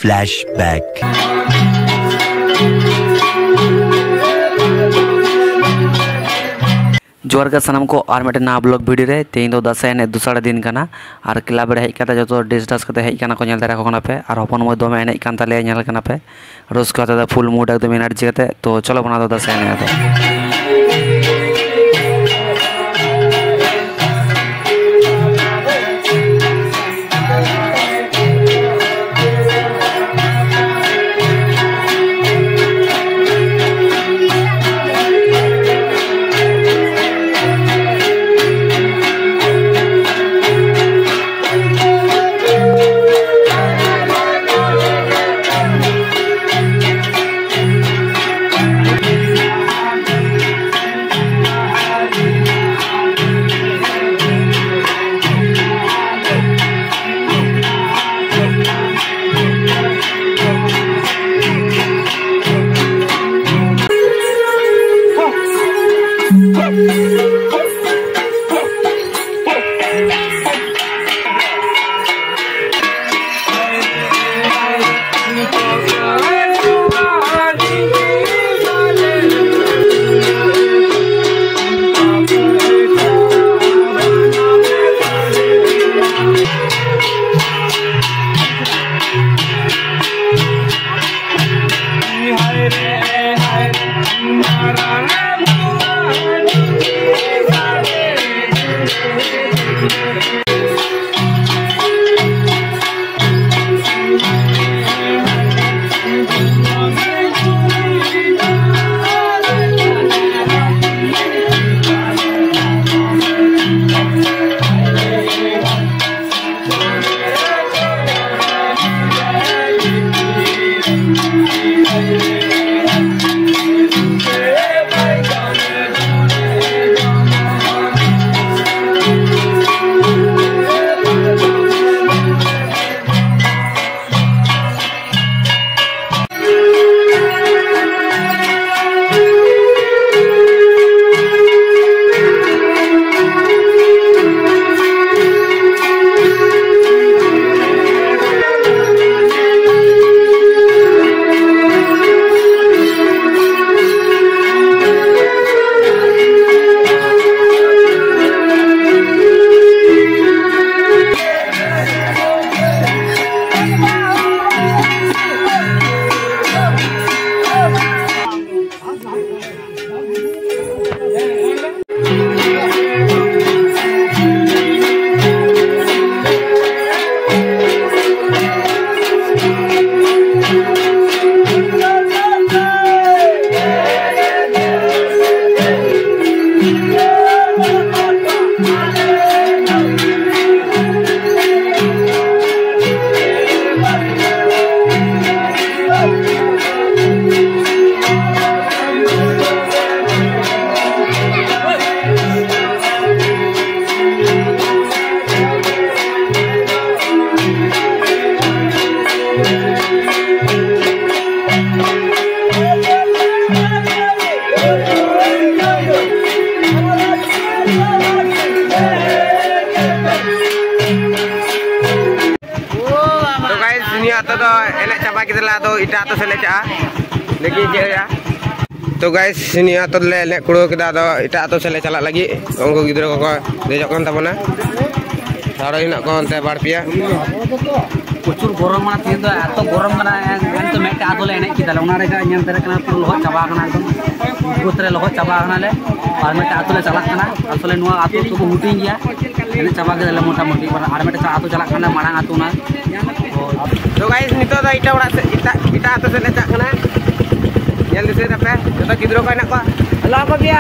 Flashback. जोर का सनम को और मिटे ना ब्लॉग वीडियो रे तेज दो दस एने दूसरा दिन करना और क्लब रे हेज जो तो डिस डास करते हेज को नेल दारा को पे और हपन मो दमे एने कान ताले नेल कना पे रोज को फुल मूड एकदम एनार्जी करते तो चलो बना दो दस एने तो तो गाइस निया तो ले ले कुड़ो के दादो इटा तो चले चला लगी उनको गिद्रो को देजो कन तबना सारो हिना को अंते बाड़ पिया प्रचुर गरम माना तीन तो एत गरम माना एन तो मेटे आदोले एने की दाले उना रेगा ñan tere kana पुरो लोह चाबा kana एकदम गुतरे लोह चाबा kana ले और मेटे आतोले चला kana असले नुआ आतो तो हुटिंग गया एने चाबा के दाले मोटा मोटी पर और मेटे आतो चला kana मांग आतो ना तो गाइस नितो दा इटा उड़ा से इटा आतो से ले चा kana ñan दिसे दपे जतो गिद्रो को एना को हेलो apa dia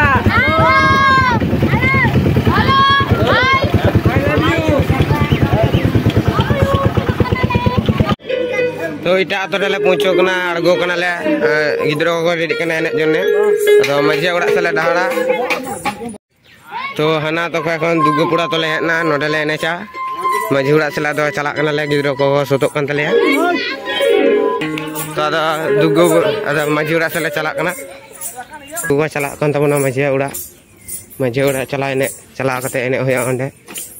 तो इटा तो ले पहुंचो कना अड़गो कना ले गिद्रो को रेडी कना एने जने तो मजे उड़ा से ले डहाड़ा तो हना तो एखन दुर्गापुरा तो ले हेना नोडे ले एनेचा मजे उड़ा से दो चला कना ले गिद्रो को सोतो कन तले तो अदा दुर्गो अदा मजे उड़ा से ले चला कना दुगा चला कन तबना मजे उड़ा चला एने चला कते एने होया ओंडे